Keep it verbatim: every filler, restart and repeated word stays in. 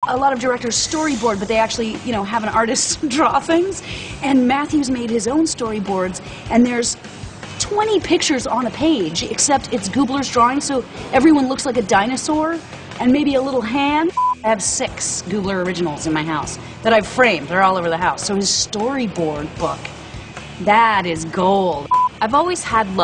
A lot of directors storyboard, but they actually, you know, have an artist draw things. And Matthew's made his own storyboards, and there's twenty pictures on a page, except it's Gubler's drawing, so everyone looks like a dinosaur and maybe a little hand. I have six Gubler originals in my house that I've framed. They're all over the house. So his storyboard book, that is gold. I've always had love